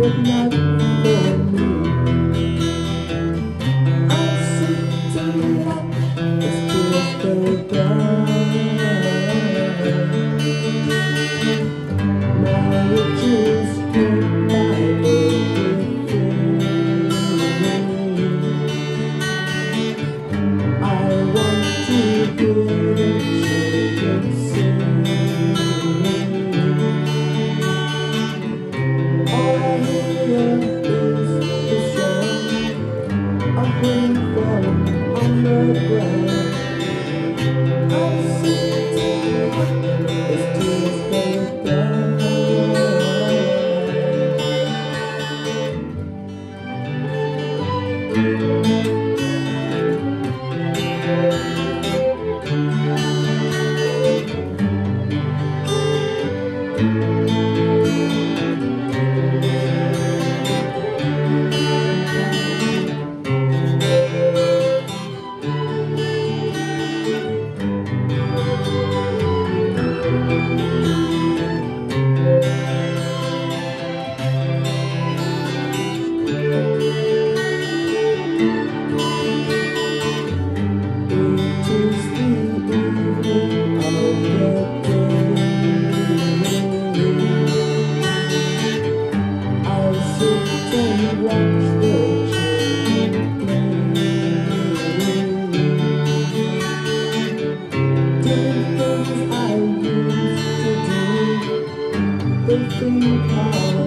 but not for me. I'll sit and watch as tears go down. My riches can't buy everything. I want to hear the children sing. All I hear is the sound of rain falling on the ground. I'll sit and watch as tears go down. They think